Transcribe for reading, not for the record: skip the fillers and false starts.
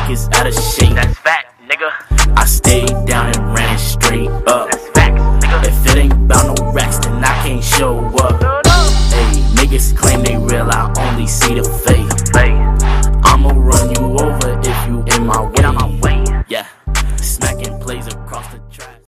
pockets out of shape. That's fact, nigga. I stayed down and ran it straight up. That's facts, nigga. If it ain't about no racks, then I can't show up. Hey, niggas claim they real, I only see the fake.